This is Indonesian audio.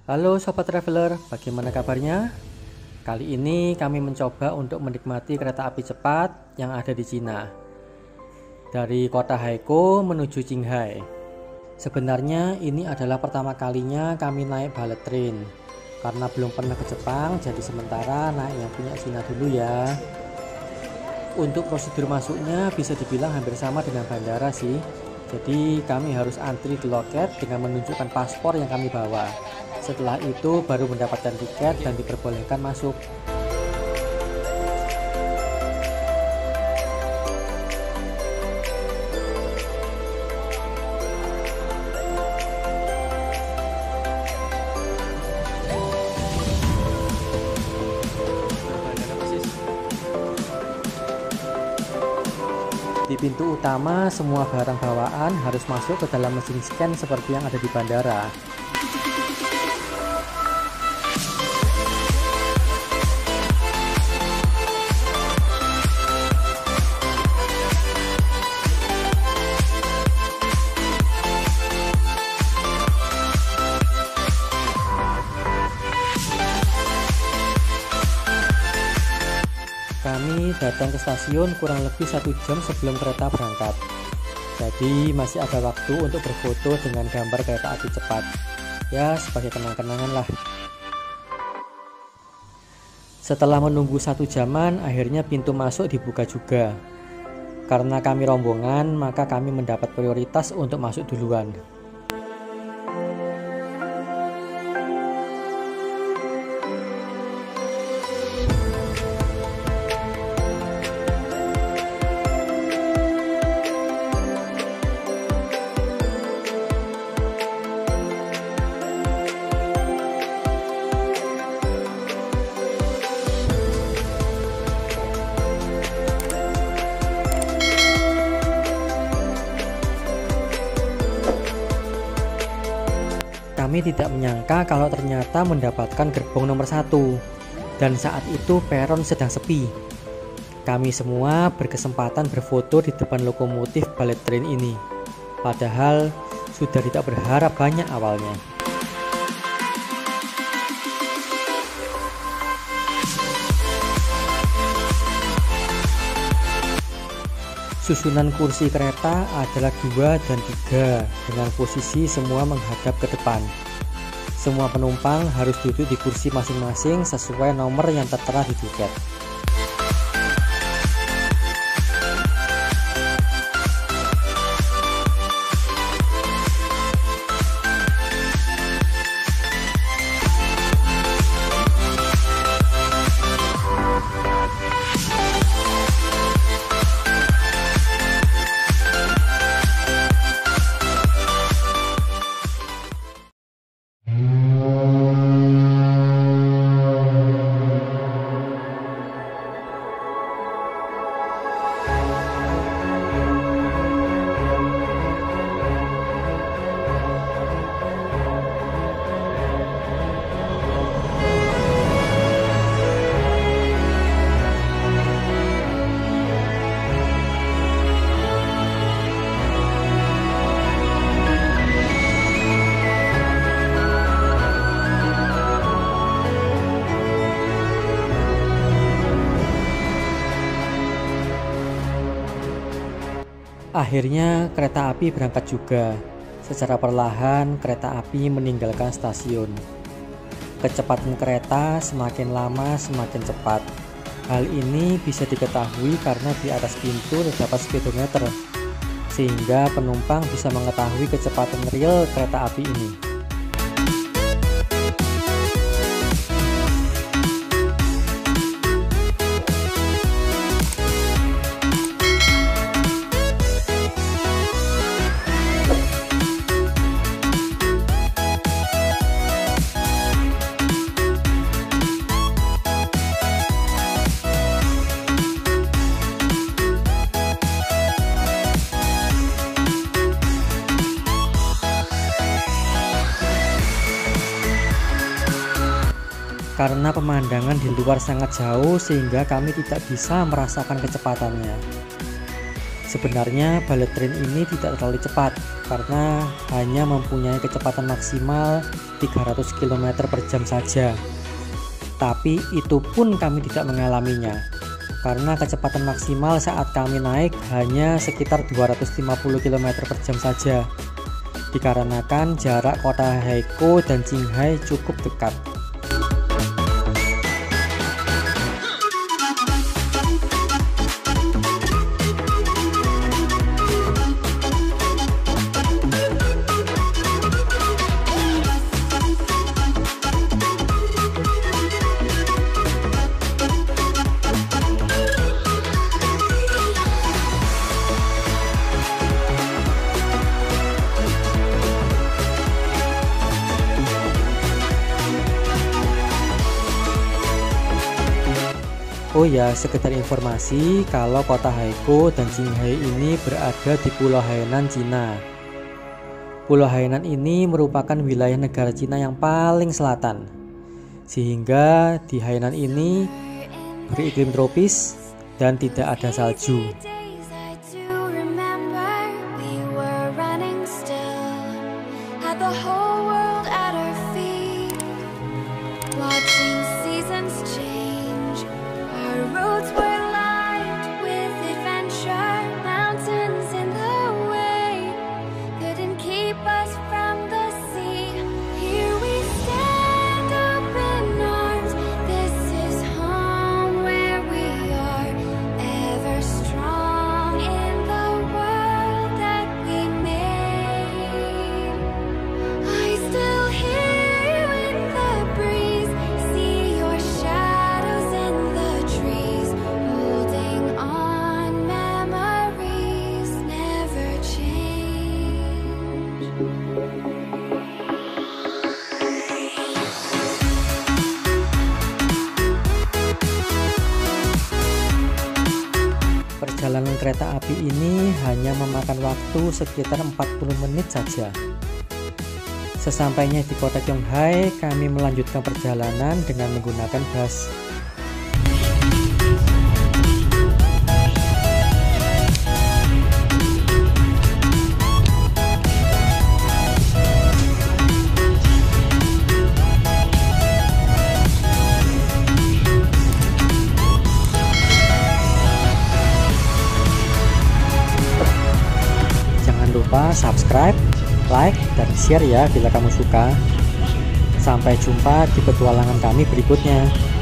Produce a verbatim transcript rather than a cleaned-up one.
Halo Sobat Traveler, bagaimana kabarnya? Kali ini kami mencoba untuk menikmati kereta api cepat yang ada di Cina, dari kota Haikou menuju Qinghai. Sebenarnya ini adalah pertama kalinya kami naik bullet train. Karena belum pernah ke Jepang, jadi sementara naik yang punya Cina dulu ya. Untuk prosedur masuknya bisa dibilang hampir sama dengan bandara sih. Jadi kami harus antri di loket dengan menunjukkan paspor yang kami bawa. Setelah itu baru mendapatkan tiket dan diperbolehkan masuk. Di pintu utama, semua barang bawaan harus masuk ke dalam mesin scan seperti yang ada di bandara. Kami datang ke stasiun kurang lebih satu jam sebelum kereta berangkat. Jadi masih ada waktu untuk berfoto dengan gambar kereta api cepat. Ya, sebagai kenang-kenangan lah. Setelah menunggu satu jaman, akhirnya pintu masuk dibuka juga. Karena kami rombongan, maka kami mendapat prioritas untuk masuk duluan. Kami tidak menyangka kalau ternyata mendapatkan gerbong nomor satu, dan saat itu peron sedang sepi. Kami semua berkesempatan berfoto di depan lokomotif bullet train ini, padahal sudah tidak berharap banyak awalnya. Susunan kursi kereta adalah dua dan tiga dengan posisi semua menghadap ke depan. Semua penumpang harus duduk di kursi masing-masing sesuai nomor yang tertera di tiket. Akhirnya kereta api berangkat juga. Secara perlahan kereta api meninggalkan stasiun. Kecepatan kereta semakin lama semakin cepat. Hal ini bisa diketahui karena di atas pintu terdapat speedometer, sehingga penumpang bisa mengetahui kecepatan real kereta api ini. Karena pemandangan di luar sangat jauh sehingga kami tidak bisa merasakan kecepatannya. Sebenarnya bullet train ini tidak terlalu cepat, karena hanya mempunyai kecepatan maksimal tiga ratus kilometer per jam saja. Tapi itu pun kami tidak mengalaminya, karena kecepatan maksimal saat kami naik hanya sekitar dua ratus lima puluh kilometer per jam saja, dikarenakan jarak kota Haikou dan Qinghai cukup dekat. Oh ya, sekedar informasi kalau kota Haikou dan Qinghai ini berada di Pulau Hainan, Cina. Pulau Hainan ini merupakan wilayah negara Cina yang paling selatan, sehingga di Hainan ini beriklim tropis dan tidak ada salju. Perjalanan kereta api ini hanya memakan waktu sekitar empat puluh menit saja. Sesampainya di kota Qinghai, kami melanjutkan perjalanan dengan menggunakan bus. Lupa subscribe, like, dan share ya bila kamu suka. Sampai jumpa di petualangan kami berikutnya.